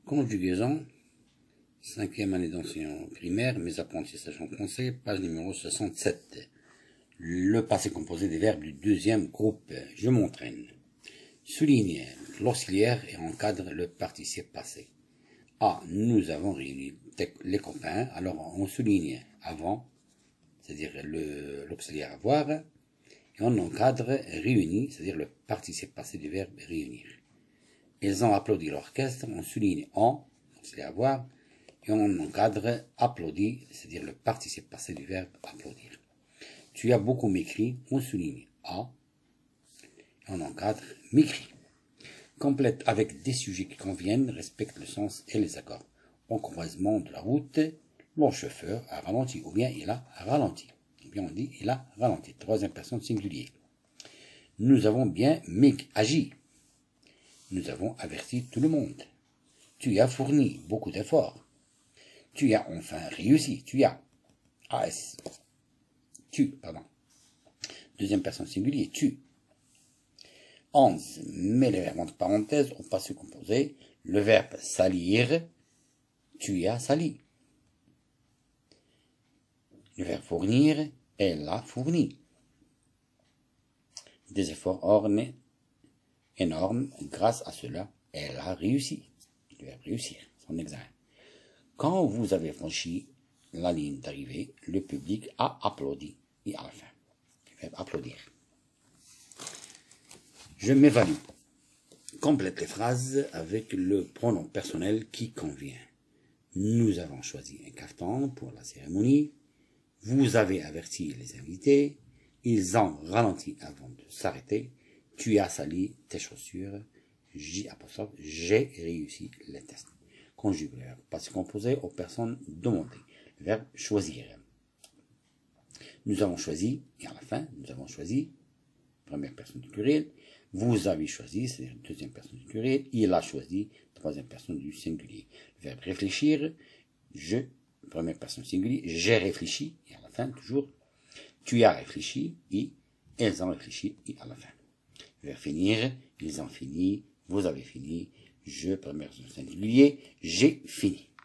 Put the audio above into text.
Conjugaison, 5e année d'enseignement primaire, mes apprentissages en français, page numéro 67. Le passé composé des verbes du deuxième groupe. Je m'entraîne. Souligne l'auxiliaire et encadre le participe passé. A. Nous avons réuni les copains. Alors on souligne avant, c'est-à-dire l'auxiliaire avoir, et on encadre réuni, c'est-à-dire le participe passé du verbe réunir. Ils ont applaudi l'orchestre, on souligne en, c'est avoir, et on encadre applaudi, c'est-à-dire le participe passé du verbe applaudir. Tu as beaucoup m'écrit, on souligne a, et on encadre m'écrit. Complète avec des sujets qui conviennent, respecte le sens et les accords. Au croisement de la route, mon chauffeur a ralenti, ou bien il a ralenti. Ou bien on dit il a ralenti. Troisième personne singulier. Nous avons bien agi. Nous avons averti tout le monde. Tu as fourni beaucoup d'efforts. Tu as enfin réussi. Tu as. AS. Deuxième personne singulier. Tu. 11. Mets les verbes entre parenthèses au passé composé. Le verbe salir. Tu as sali. Le verbe fournir. Elle a fourni. Des efforts énormes. Grâce à cela, elle a réussi. Le verbe réussir. Son examen. Quand vous avez franchi la ligne d'arrivée, le public a applaudi. Et à la fin, le verbe applaudir. Je m'évalue. Complète les phrases avec le pronom personnel qui convient. Nous avons choisi un caftan pour la cérémonie. Vous avez averti les invités. Ils ont ralenti avant de s'arrêter. Tu as sali tes chaussures. J'ai réussi les tests. Conjugue le verbe passé composé aux personnes demandées. Le verbe choisir. Nous avons choisi, et à la fin, nous avons choisi, première personne du pluriel. Vous avez choisi, c'est-à-dire deuxième personne du pluriel. Il a choisi, troisième personne du singulier. Le verbe réfléchir, je, première personne singulier. J'ai réfléchi, et à la fin, toujours. Tu as réfléchi, et elles ont réfléchi, et à la fin. Le verbe finir, ils ont fini, vous avez fini. Je, première personne singulier, j'ai fini.